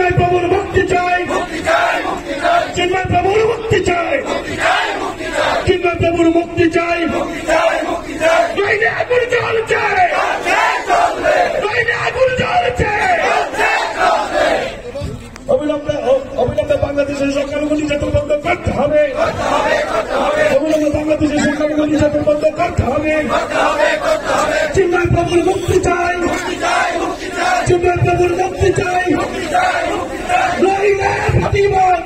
চিন্ময় প্রভুর মুক্তি চাই, চিন্ময় প্রভুর মুক্তি চাই, চিন্ময় প্রভুর মুক্তি চাই, নইলে আগুন জ্বলছে, নইলে আগুন জ্বলছে। অবিলম্বে বাংলাদেশের সংখ্যালঘু নির্যাতন বন্ধ করতে হবে, অবিলম্বে বাংলাদেশের সংখ্যালঘু নির্যাতন বন্ধ করতে হবে। চিন্ময় প্রভুর মুক্তি চাই, চিন্ময় প্রভুর মুক্তি চাই, নইলে প্রতিবাদ,